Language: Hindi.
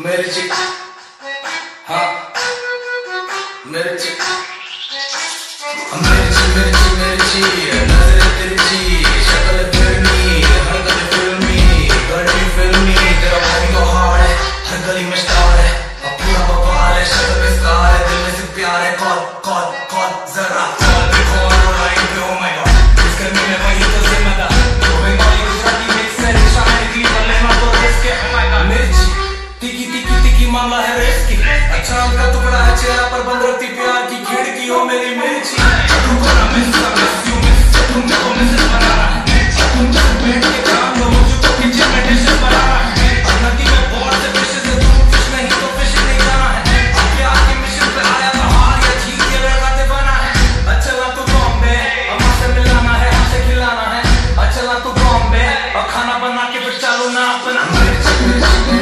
मिर्ची, हाँ मिर्ची, मिर्ची मिर्ची मिर्ची, नजर तिरछी, शक्ल फिल्मी, हरकत फिल्मी, गर्मी फिल्मी, तेरा भाई तो हार्ड है, हर गली में स्टार है, अब पूरा बवाल है, शक्ल में स्कार है, दिल में से प्यार है, कॉल कॉल कॉल जरा कॉल पे कॉल और लाइन पे, oh my god, इस गर्मी में वही तो जिम्मेदार, तो बंगाली गुजराती मिक्स है, शायद की बल्ले ना तो रिस्क है, oh my god, मिर्ची तिकी तिकी तिकी मामला है रिस्की, अच्छा का टुकड़ा है चेहरा पर बंद रखती प्यार की खिड़की, हो मेरी मिर्ची, तुमको ना मिस का मिस यू मिस, तुमको मिस बनाना है, तुमको बैठ के काम लो, मुझको किचन में डिशेस बनाना है, अब नदी में बहुत से फिशेस है, तुम फिश नहीं तो फिश नहीं जाना है, अब प्यार के मिशन पे आया तो हार या जीत के लगाते बना है, अच्छा ला तू बॉम्बे, अब हमसे मिलाना है, हमसे खिलाना है, अच्छा ला तू बॉम्बे, अब खाना बना के फिर चालू ना अपना मिर्ची मिर्ची